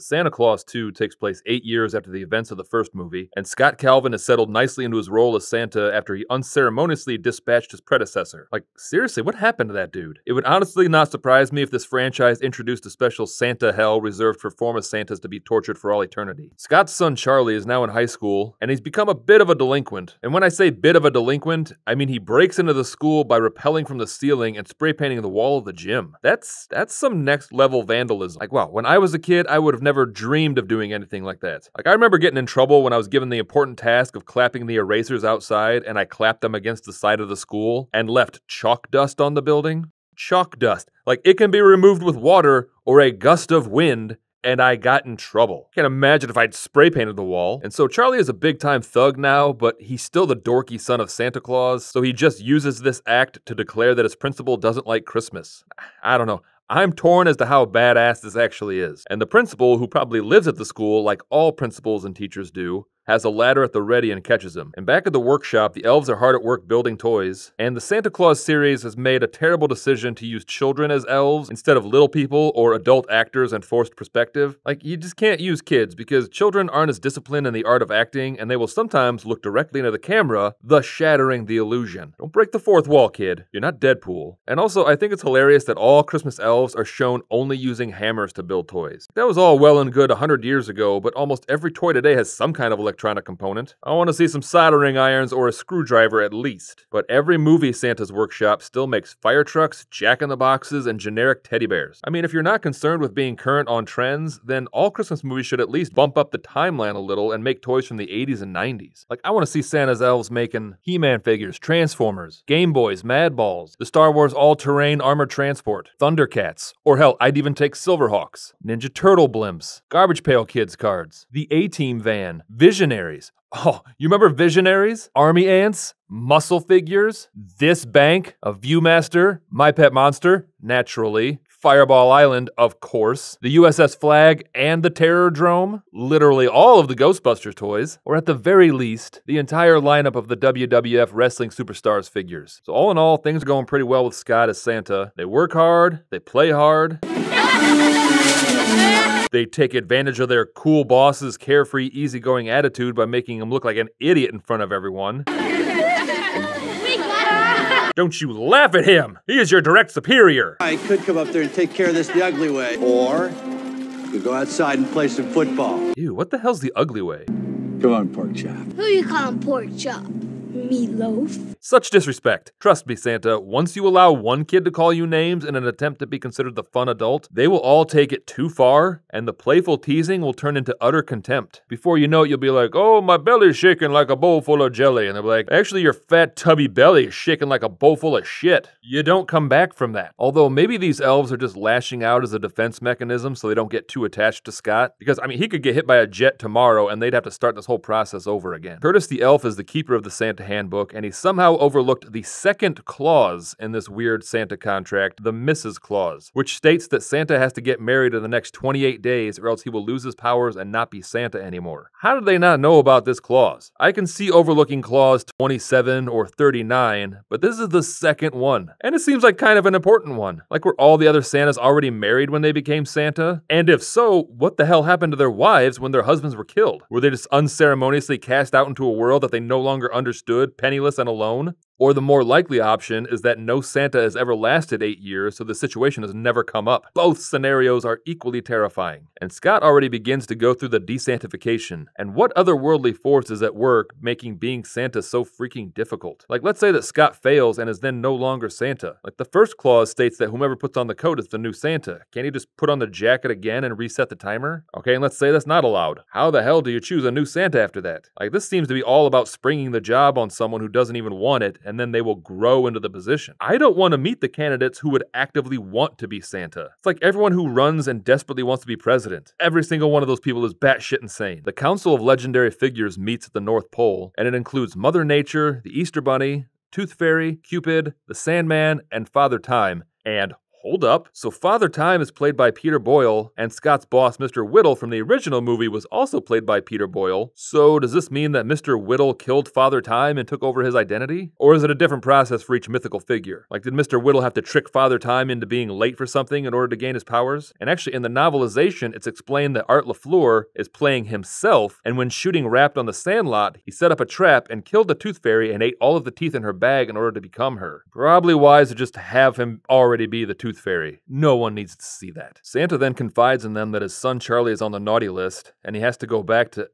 Santa Claus 2 takes place 8 years after the events of the first movie, and Scott Calvin has settled nicely into his role as Santa after he unceremoniously dispatched his predecessor. Like, seriously, what happened to that dude? It would honestly not surprise me if this franchise introduced a special Santa hell reserved for former Santas to be tortured for all eternity. Scott's son Charlie is now in high school, and he's become a bit of a delinquent. And when I say bit of a delinquent, I mean he breaks into the school by rappelling from the ceiling and spray painting the wall of the gym. That's some next level vandalism. Like, wow, when I was a kid, I would have never dreamed of doing anything like that. Like, I remember getting in trouble when I was given the important task of clapping the erasers outside, and I clapped them against the side of the school and left chalk dust on the building. Chalk dust. Like, it can be removed with water or a gust of wind, and I got in trouble. Can't imagine if I'd spray painted the wall. And so Charlie is a big time thug now, but he's still the dorky son of Santa Claus, so he just uses this act to declare that his principal doesn't like Christmas. I don't know. I'm torn as to how badass this actually is. And the principal, who probably lives at the school like all principals and teachers do, has a ladder at the ready and catches him. And back at the workshop, the elves are hard at work building toys, and the Santa Claus series has made a terrible decision to use children as elves instead of little people or adult actors and forced perspective. Like, you just can't use kids because children aren't as disciplined in the art of acting, and they will sometimes look directly into the camera, thus shattering the illusion. Don't break the fourth wall, kid. You're not Deadpool. And also, I think it's hilarious that all Christmas elves are shown only using hammers to build toys. That was all well and good 100 years ago, but almost every toy today has some kind of electronic component. I want to see some soldering irons or a screwdriver at least. But every movie Santa's workshop still makes fire trucks, jack-in-the-boxes, and generic teddy bears. I mean, if you're not concerned with being current on trends, then all Christmas movies should at least bump up the timeline a little and make toys from the 80s and 90s. Like, I want to see Santa's elves making He-Man figures, Transformers, Game Boys, Mad Balls, the Star Wars all-terrain armored transport, Thundercats, or hell, I'd even take Silverhawks, Ninja Turtle blimps, Garbage Pail Kids cards, the A-Team van, Visionaries. Oh, you remember Visionaries? Army Ants? Muscle figures? This Bank? A Viewmaster? My Pet Monster? Naturally. Fireball Island, of course. The USS Flag and the Terrordrome. Literally all of the Ghostbusters toys. Or at the very least, the entire lineup of the WWF Wrestling Superstars figures. So all in all, things are going pretty well with Scott as Santa. They work hard. They play hard. They take advantage of their cool boss's carefree, easygoing attitude by making him look like an idiot in front of everyone. Don't you laugh at him! He is your direct superior! I could come up there and take care of this the ugly way. Or, you could go outside and play some football. Ew, what the hell's the ugly way? Come on, pork chop. Who you calling pork chop? Meatloaf? Such disrespect. Trust me, Santa, once you allow one kid to call you names in an attempt to be considered the fun adult, they will all take it too far, and the playful teasing will turn into utter contempt. Before you know it, you'll be like, oh, my belly's shaking like a bowl full of jelly. And they'll be like, actually, your fat, tubby belly is shaking like a bowl full of shit. You don't come back from that. Although maybe these elves are just lashing out as a defense mechanism so they don't get too attached to Scott. Because, I mean, he could get hit by a jet tomorrow, and they'd have to start this whole process over again. Curtis the elf is the keeper of the Santa handbook, and he somehow overlooked the second clause in this weird Santa contract, the Mrs. Clause, which states that Santa has to get married in the next 28 days or else he will lose his powers and not be Santa anymore. How did they not know about this clause? I can see overlooking clause 27 or 39, but this is the second one. And it seems like kind of an important one. Like, were all the other Santas already married when they became Santa? And if so, what the hell happened to their wives when their husbands were killed? Were they just unceremoniously cast out into a world that they no longer understood, penniless and alone? Or the more likely option is that no Santa has ever lasted 8 years, so the situation has never come up. Both scenarios are equally terrifying. And Scott already begins to go through the desantification. And what otherworldly force is at work making being Santa so freaking difficult? Like, let's say that Scott fails and is then no longer Santa. Like, the first clause states that whomever puts on the coat is the new Santa. Can't he just put on the jacket again and reset the timer? Okay, and let's say that's not allowed. How the hell do you choose a new Santa after that? Like, this seems to be all about springing the job on someone who doesn't even want it, and then they will grow into the position. I don't want to meet the candidates who would actively want to be Santa. It's like everyone who runs and desperately wants to be president. Every single one of those people is batshit insane. The Council of Legendary Figures meets at the North Pole, and it includes Mother Nature, the Easter Bunny, Tooth Fairy, Cupid, the Sandman, and Father Time, and hold up. So Father Time is played by Peter Boyle, and Scott's boss, Mr. Whittle, from the original movie was also played by Peter Boyle. So does this mean that Mr. Whittle killed Father Time and took over his identity? Or is it a different process for each mythical figure? Like, did Mr. Whittle have to trick Father Time into being late for something in order to gain his powers? And actually, in the novelization, it's explained that Art LaFleur is playing himself, and when shooting Wrapped on the Sandlot, he set up a trap and killed the Tooth Fairy and ate all of the teeth in her bag in order to become her. Probably wise to just have him already be the Tooth Fairy. No one needs to see that. Santa then confides in them that his son Charlie is on the naughty list, and he has to go back to...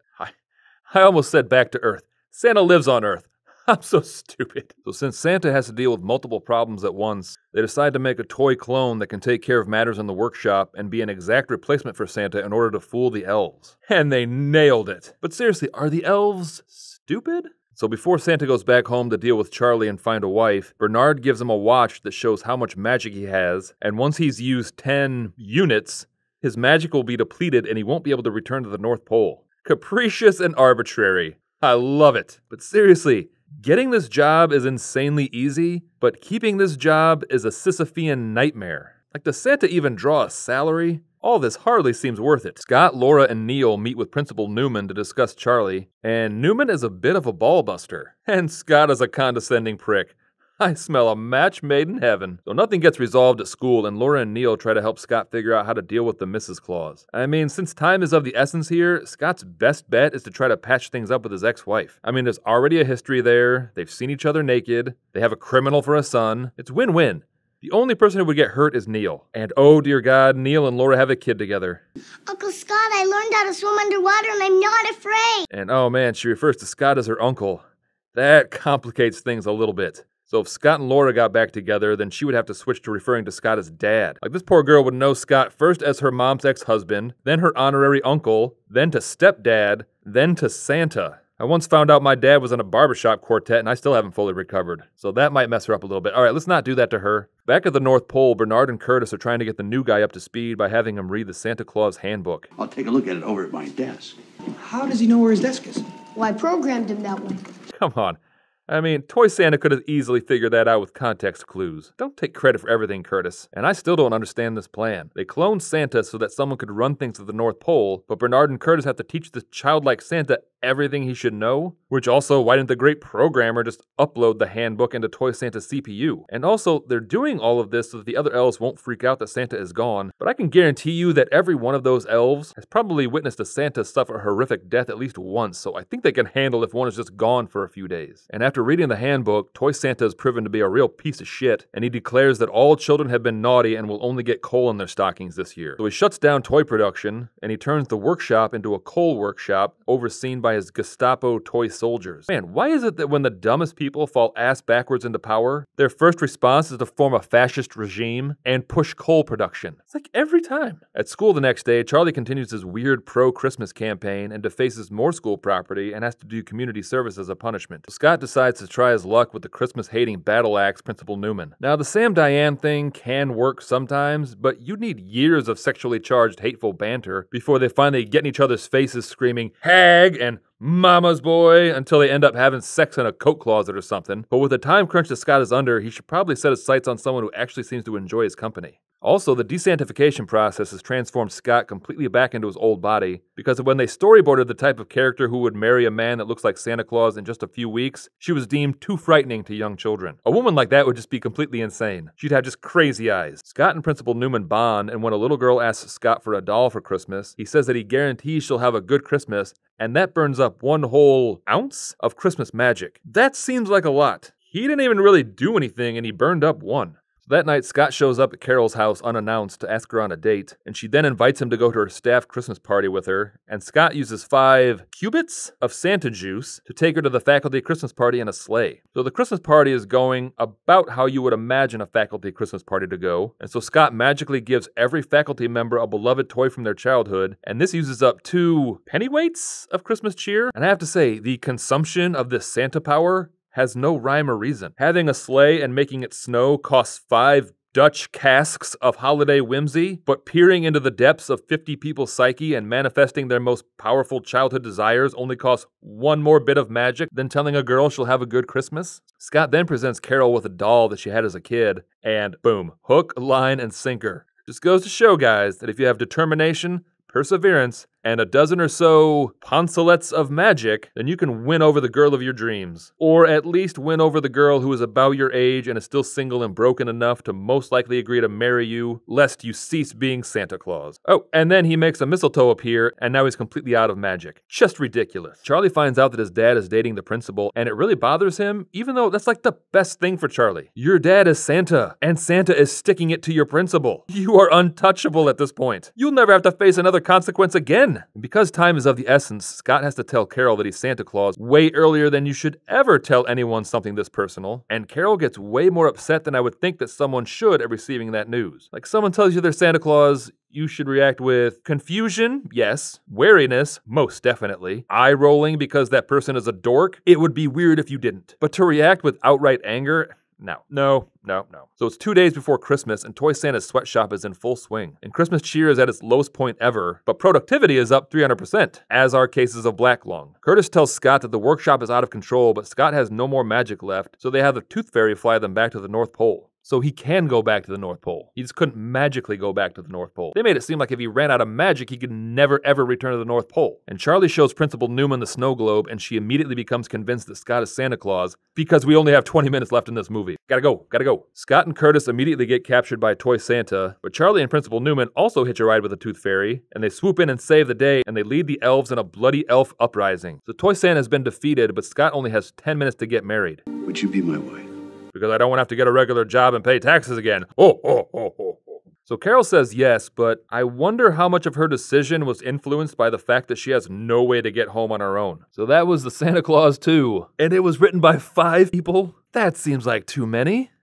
I almost said back to Earth. Santa lives on Earth. I'm so stupid. So since Santa has to deal with multiple problems at once, they decide to make a toy clone that can take care of matters in the workshop and be an exact replacement for Santa in order to fool the elves. And they nailed it. But seriously, are the elves stupid? So before Santa goes back home to deal with Charlie and find a wife, Bernard gives him a watch that shows how much magic he has, and once he's used 10 units, his magic will be depleted and he won't be able to return to the North Pole. Capricious and arbitrary. I love it. But seriously, getting this job is insanely easy, but keeping this job is a Sisyphean nightmare. Like, does Santa even draw a salary? All this hardly seems worth it. Scott, Laura, and Neil meet with Principal Newman to discuss Charlie, and Newman is a bit of a ballbuster, and Scott is a condescending prick. I smell a match made in heaven. So nothing gets resolved at school, and Laura and Neil try to help Scott figure out how to deal with the Mrs. Claus. I mean, since time is of the essence here, Scott's best bet is to try to patch things up with his ex-wife. I mean, there's already a history there, they've seen each other naked, they have a criminal for a son. It's win-win. The only person who would get hurt is Neil. And oh dear God, Neil and Laura have a kid together. Uncle Scott, I learned how to swim underwater and I'm not afraid. And oh man, she refers to Scott as her uncle. That complicates things a little bit. So if Scott and Laura got back together, then she would have to switch to referring to Scott as dad. Like, this poor girl would know Scott first as her mom's ex-husband, then her honorary uncle, then to stepdad, then to Santa. I once found out my dad was in a barbershop quartet and I still haven't fully recovered. So that might mess her up a little bit. Alright, let's not do that to her. Back at the North Pole, Bernard and Curtis are trying to get the new guy up to speed by having him read the Santa Claus handbook. I'll take a look at it over at my desk. How does he know where his desk is? Well, I programmed him that way. Come on. I mean, Toy Santa could have easily figured that out with context clues. Don't take credit for everything, Curtis. And I still don't understand this plan. They cloned Santa so that someone could run things to the North Pole, but Bernard and Curtis have to teach this childlike Santa everything he should know? Which also, why didn't the great programmer just upload the handbook into Toy Santa's CPU? And also, they're doing all of this so that the other elves won't freak out that Santa is gone, but I can guarantee you that every one of those elves has probably witnessed a Santa suffer a horrific death at least once, so I think they can handle if one is just gone for a few days. And after reading the handbook, Toy Santa has proven to be a real piece of shit, and he declares that all children have been naughty and will only get coal in their stockings this year. So he shuts down toy production, and he turns the workshop into a coal workshop overseen by his Gestapo toy soldiers. Man, why is it that when the dumbest people fall ass backwards into power, their first response is to form a fascist regime and push coal production? It's like every time. At school the next day, Charlie continues his weird pro-Christmas campaign and defaces more school property and has to do community service as a punishment. So Scott decides to try his luck with the Christmas-hating battle axe Principal Newman. Now, the Sam Diane thing can work sometimes, but you need years of sexually charged, hateful banter before they finally get in each other's faces screaming, "Hag!" and "Mama's boy," until they end up having sex in a coat closet or something. But with the time crunch that Scott is under, he should probably set his sights on someone who actually seems to enjoy his company. Also, the desantification process has transformed Scott completely back into his old body, because when they storyboarded the type of character who would marry a man that looks like Santa Claus in just a few weeks, she was deemed too frightening to young children. A woman like that would just be completely insane. She'd have just crazy eyes. Scott and Principal Newman bond, and when a little girl asks Scott for a doll for Christmas, he says that he guarantees she'll have a good Christmas, and that burns up 1 whole ounce of Christmas magic. That seems like a lot. He didn't even really do anything, and he burned up 1. So that night, Scott shows up at Carol's house unannounced to ask her on a date, and she then invites him to go to her staff Christmas party with her, and Scott uses 5 cubits of Santa juice to take her to the faculty Christmas party in a sleigh. So the Christmas party is going about how you would imagine a faculty Christmas party to go, and so Scott magically gives every faculty member a beloved toy from their childhood, and this uses up 2 pennyweights of Christmas cheer. And I have to say, the consumption of this Santa power has no rhyme or reason. Having a sleigh and making it snow costs 5 Dutch casks of holiday whimsy, but peering into the depths of 50 people's psyche and manifesting their most powerful childhood desires only costs one more bit of magic than telling a girl she'll have a good Christmas? Scott then presents Carol with a doll that she had as a kid, and boom, hook, line, and sinker. Just goes to show, guys, that if you have determination, perseverance, and a dozen or so poncelets of magic, then you can win over the girl of your dreams. Or at least win over the girl who is about your age and is still single and broken enough to most likely agree to marry you, lest you cease being Santa Claus. Oh, and then he makes a mistletoe appear, and now he's completely out of magic. Just ridiculous. Charlie finds out that his dad is dating the principal, and it really bothers him, even though that's like the best thing for Charlie. Your dad is Santa, and Santa is sticking it to your principal. You are untouchable at this point. You'll never have to face another consequence again. And because time is of the essence, Scott has to tell Carol that he's Santa Claus way earlier than you should ever tell anyone something this personal, and Carol gets way more upset than I would think that someone should at receiving that news. Like, someone tells you they're Santa Claus, you should react with confusion, yes. Wariness, most definitely. Eye-rolling because that person is a dork. It would be weird if you didn't. But to react with outright anger, no. So it's 2 days before Christmas, and Toy Santa's sweatshop is in full swing. And Christmas cheer is at its lowest point ever, but productivity is up 300%, as are cases of black lung. Curtis tells Scott that the workshop is out of control, but Scott has no more magic left, so they have the Tooth Fairy fly them back to the North Pole. So he can go back to the North Pole. He just couldn't magically go back to the North Pole. They made it seem like if he ran out of magic, he could never ever return to the North Pole. And Charlie shows Principal Newman the snow globe, and she immediately becomes convinced that Scott is Santa Claus because we only have 20 minutes left in this movie. Gotta go. Scott and Curtis immediately get captured by Toy Santa, but Charlie and Principal Newman also hitch a ride with the Tooth Fairy, and they swoop in and save the day, and they lead the elves in a bloody elf uprising. So Toy Santa has been defeated, but Scott only has 10 minutes to get married. Would you be my wife? Because I don't want to have to get a regular job and pay taxes again. So Carol says yes, but I wonder how much of her decision was influenced by the fact that she has no way to get home on her own. So that was the Santa Claus 2, and it was written by 5 people? That seems like too many.